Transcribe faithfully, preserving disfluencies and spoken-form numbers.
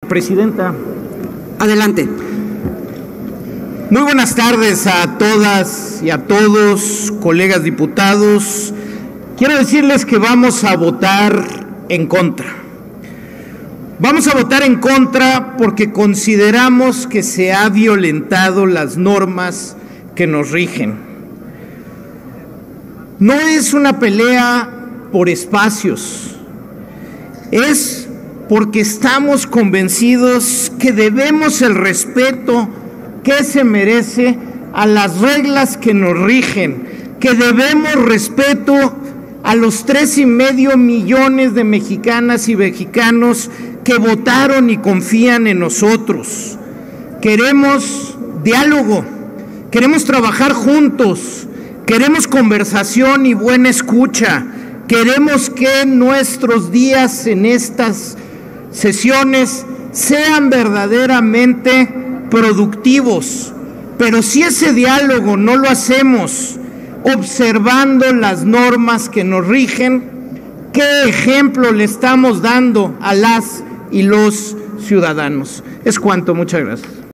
Presidenta. Adelante. Muy buenas tardes a todas y a todos, colegas diputados. Quiero decirles que vamos a votar en contra. Vamos a votar en contra porque consideramos que se ha violentado las normas que nos rigen. No es una pelea por espacios, es porque estamos convencidos que debemos el respeto que se merece a las reglas que nos rigen, que debemos respeto a los tres y medio millones de mexicanas y mexicanos que votaron y confían en nosotros. Queremos diálogo, queremos trabajar juntos, queremos conversación y buena escucha, queremos que nuestros días en estas sesiones sean verdaderamente productivos, pero si ese diálogo no lo hacemos observando las normas que nos rigen, ¿qué ejemplo le estamos dando a las y los ciudadanos? Es cuanto, muchas gracias.